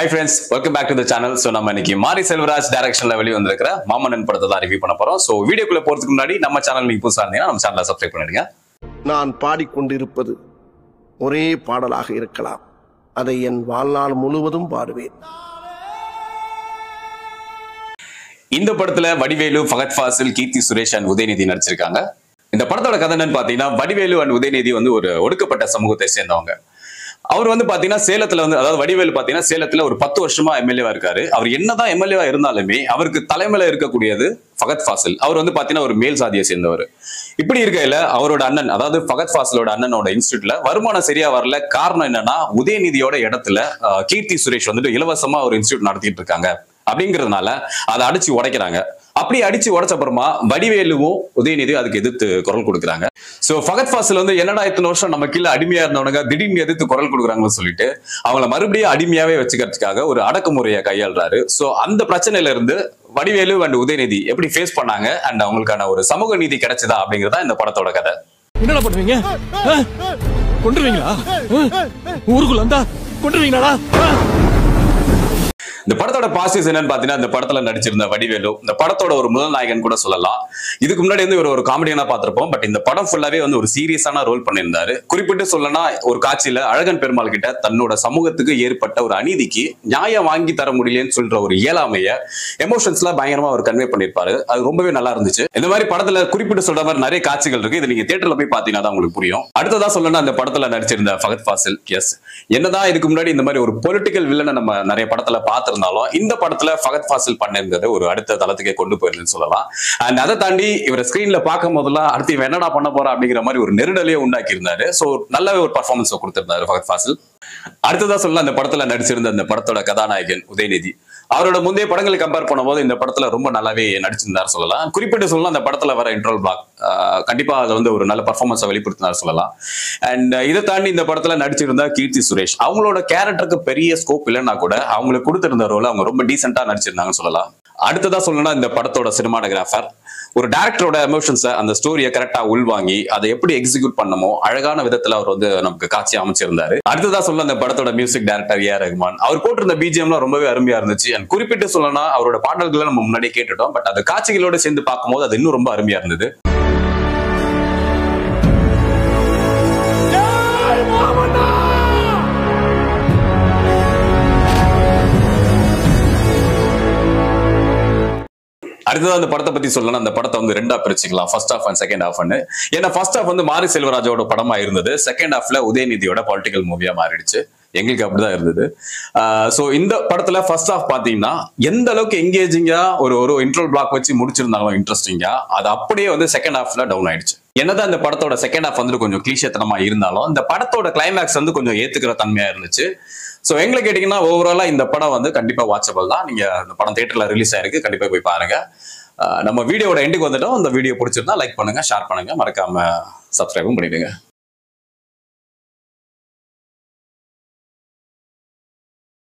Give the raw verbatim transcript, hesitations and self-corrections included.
Hi friends, welcome back to the channel. So நம்ம இன்னைக்கு மாரி செல்வராஜ் டைரக்ஷன்ல வெளிய வந்திருக்கிற மாமன்னன் படத்தை தான் ரிவ்யூ பண்ணப் போறோம். So வீடியோக்குள்ள போறதுக்கு முன்னாடி நம்ம சேனல் நீங்க புதுசா இருந்தீங்கன்னா நம்ம சேனலை சப்ஸ்கிரைப் பண்ணிடுங்க. நான் பாடிக்கொண்டிருப்பது ஒரே பாடலாக இருக்கலாம். அதை என் வாழ்நாள் முழுவதும் பாடுவேன். இந்த படத்துல வடிவேலு, ஃபஹத் ஃபாசில், கீர்த்தி சுரேஷ் and உதயநிதி நடிச்சிருக்காங்க. இந்த படத்தோட கதை என்னன்னு பாத்தீங்கன்னா வடிவேலு and உதயநிதி வந்து ஒரு ஒடுக்கப்பட்ட சமூகத்தை சேர்ந்தவங்க. அவர் வந்து பாத்தீங்கன்னா சேலத்துல வந்து அதாவது வடிவேலு பாத்தீங்கன்னா சேலத்துல ஒரு பத்து வருஷமா எம்எல்ஏவா இருக்காரு. அவர் என்னதான் எம்எல்ஏவா இருந்தாலுமே அவருக்கு தலைமையில இருக்கக்கூடியது ஃபஹத் ஃபாசில். அவர் வந்து பாத்தீங்கன்னா ஒரு மேல் சாதியை சேர்ந்தவர். இப்படி இருக்கையில அவரோட அண்ணன் அதாவது ஃபஹத் ஃபாசிலோட அண்ணனோட இன்ஸ்டியூட்ல வருமானம் சரியா வரல. காரணம் என்னன்னா உதயநிதியோட இடத்துல கீர்த்தி சுரேஷ் வந்துட்டு இலவசமா ஒரு இன்ஸ்டியூட் நடத்திட்டு இருக்காங்க அப்படிங்கிறதுனால அதை அடிச்சு உடைக்கிறாங்க. அப்படி அடிச்சு உடைச்ச அப்புறமா வடிவேலுவும் உதயநிதியும் அதுக்கு எதிர்த்து குரல் கொடுக்குறாங்க. சோ ஃபஹத் ஃபாசில் வந்து என்னடா இத்தனை வருஷம் நம்ம கீழே அடிமையா இருந்தவனுங்க திடீர்னு எதிர்த்து குரல் கொடுக்குறாங்கன்னு சொல்லிட்டு அவங்கள மறுபடியும் அடிமையாவே வச்சுக்கிறதுக்காக ஒரு அடக்குமுறையை கையாளுறாரு. சோ அந்த பிரச்சனையில இருந்து வடிவேலு அண்ட் உதயநிதி எப்படி ஃபேஸ் பண்ணாங்க அண்ட் அவங்களுக்கான ஒரு சமூக நீதி கிடைச்சதா அப்படிங்கறதா இந்த படத்தோட கதை. என்னடா பண்ணுவீங்க? கொன்றுவீங்களா? ஊருக்குள்ள வந்தா கொன்றுவீங்களா? இந்த படத்தோட பாசிட்டிவ்ஸ் என்னன்னு பாத்தீங்கன்னா இந்த படத்துல நடிச்சிருந்த வடிவேலு இந்த படத்தோட ஒரு முதல் நாயகன் கூட சொல்லலாம். இதுக்கு முன்னாடி வந்து ஒரு காமெடியனா பார்த்திருப்போம். பட் இந்த படம் ஃபுல்லாவே வந்து ஒரு சீரியஸான ரோல் பண்ணியிருந்தாரு. குறிப்பிட்டு சொல்லனா ஒரு காட்சியில அழகன் பெருமாள் கிட்ட தன்னோட சமூகத்துக்கு ஏற்பட்ட ஒரு அநீதிக்கு நியாயம் வாங்கி தர முடியலன்னு சொல்ற ஒரு இயலாமைய எமோஷன்ஸ்ல பயங்கரமா அவர் கன்வே பண்ணிருப்பாரு. அது ரொம்பவே நல்லா இருந்துச்சு. இந்த மாதிரி படத்துல குறிப்பிட்டு சொல்ற மாதிரி நிறைய காட்சிகள் இருக்கு. இது நீங்க தியேட்டர்ல போய் பாத்தீங்கன்னா தான் உங்களுக்கு புரியும். அடுத்ததா சொல்லணும்னா அந்த படத்துல நடிச்சிருந்த ஃபஹத் ஃபாசில் எஸ் என்னதான் இதுக்கு முன்னாடி இந்த மாதிரி ஒரு பொலிட்டிக்கல் வில்லனை நம்ம நிறைய படத்துல பார்த்து இருந்தாலும் இந்த படத்துல ஃபஹத் ஃபாசில் பண்ணிருந்தது ஒரு அடுத்த தளத்துக்கே கொண்டு போயிருந்துன்னு சொல்லலாம். அண்ட் அதை தாண்டி இவரை ஸ்கிரீன்ல பார்க்கும் போதெல்லாம் அடுத்து இவன் என்னடா பண்ண போறா அப்படிங்கிற மாதிரி ஒரு நெருடலையே உண்டாக்கி இருந்தாரு. சோ நல்லாவே ஒரு பர்ஃபார்மன்ஸ் கொடுத்திருந்தாரு ஃபஹத் ஃபாசில். அடுத்ததா சொல்லலாம் அந்த படத்துல நடிச்சிருந்த அந்த படத்தோட கதாநாயகன் உதயநிதி அவரோட முந்தைய படங்களை கம்பேர் பண்ணும்போது இந்த படத்துல ரொம்ப நல்லாவே நடிச்சிருந்தாரு சொல்லலாம். குறிப்பிட்டு சொல்லலாம் அந்த படத்துல வர இன்ட்ரோல் பிளாக் கண்டிப்பா அது வந்து ஒரு நல்ல பர்ஃபார்மன்ஸை வெளிப்படுத்தினார் சொல்லலாம். அண்ட் இதை தாண்டி இந்த படத்துல நடிச்சிருந்தா கீர்த்தி சுரேஷ் அவங்களோட கேரக்டருக்கு பெரிய ஸ்கோப் இல்லைன்னா கூட அவங்களுக்கு கொடுத்திருந்த ரோல அவங்க ரொம்ப டீசென்டா நடிச்சிருந்தாங்கன்னு சொல்லலாம். அடுத்ததா சொல்லணும்னா இந்த படத்தோட சினிமாட்டோகிராஃபர் ஒரு டைரக்டரோட எமோஷன்ஸை அந்த ஸ்டோரியை கரெக்டா உள்வாங்கி அதை எப்படி எக்ஸிக்யூட் பண்ணமோ அழகான விதத்துல அவர் வந்து நமக்கு காட்சி அமைச்சிருந்தாரு. அடுத்ததா சொல்ல அந்த படத்தோட மியூசிக் டைரக்டர் ஏ ரஹ்மான் அவர் போட்டிருந்த பிஜிஎம்லாம் ரொம்பவே அருமையா இருந்துச்சு. அண்ட் குறிப்பிட்டு சொல்லணும்னா அவரோட பாடல்களை நம்ம முன்னாடியே கேட்டுட்டோம். பட் அந்த காட்சிகளோட சேர்ந்து பார்க்கும்போது அது இன்னும் ரொம்ப அருமையா இருந்தது. அடுத்தது அந்த படத்தை பத்தி சொல்லணும். அந்த படத்தை வந்து ரெண்டா பிரிச்சுக்கலாம், first half and second half. ஏன்னா ஃபர்ஸ்ட் ஹாஃப் வந்து மாரி செல்வராஜோட படமா இருந்தது. செகண்ட் ஹாஃப்ல உதயநிதியோட பொலிட்டிக்கல் மூவியா மாறிடுச்சு. எங்களுக்கு அப்படிதான் இருந்தது. சோ இந்த படத்துல ஃபர்ஸ்ட் ஹாஃப் பாத்தீங்கன்னா எந்த அளவுக்கு எங்கேஜிங்கா ஒரு ஒரு இன்ட்ரோல் பிளாக் வச்சு முடிச்சிருந்தாலும் இன்ட்ரெஸ்டிங்கா அது அப்படியே வந்து செகண்ட் ஹாஃப்ல டவுன் ஆயிடுச்சு. என்னதான் இந்த படத்தோட செகண்ட் ஹாஃப் வந்து கொஞ்சம் கிளீஷத்தனமா இருந்தாலும் இந்த படத்தோட கிளைமேக்ஸ் வந்து கொஞ்சம் ஏத்துக்கிற தன்மையா இருந்துச்சு. சோ எங்களை கேட்டீங்கன்னா ஓவராலா இந்த படம் வந்து கண்டிப்பா வாட்சபிள் தான். நீங்க இந்த படம் தியேட்டர்ல ரிலீஸ் ஆயிருக்கு, கண்டிப்பா போய் பாருங்க. நம்ம வீடியோட எண்டுக்கு வந்துட்டோம். இந்த வீடியோ பிடிச்சிருந்தா லைக் பண்ணுங்க, ஷேர் பண்ணுங்க, மறக்காம சப்ஸ்கிரைபும் பண்ணிடுங்க.